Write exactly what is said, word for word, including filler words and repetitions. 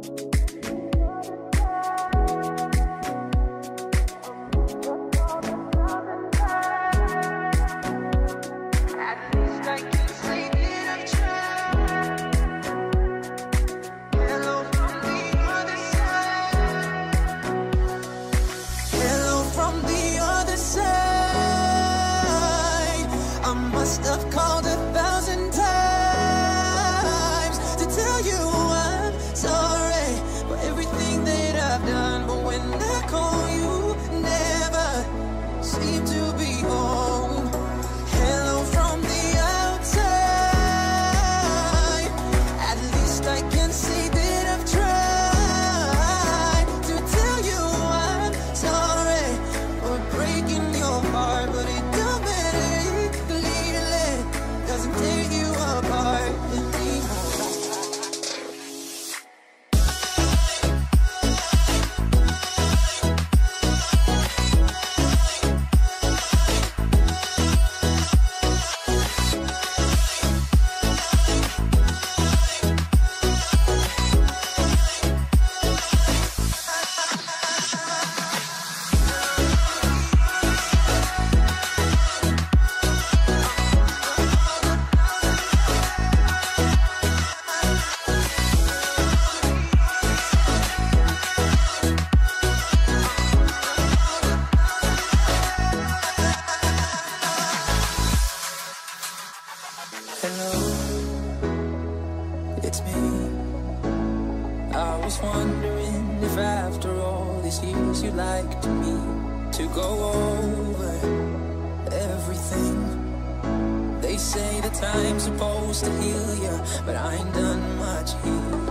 Must have called a thousand times to tell you I'm sorry for everything that I've done. But when I call you, never seem to be home. Hello from the outside. At least I can say that I've tried to tell you I'm sorry for breaking your heart, but it don't matter. Doesn't tear you apart anymore. Hello, it's me. I was wondering if after all these years you'd like to me to go over everything. They say that time's supposed to heal ya, but I ain't done much here.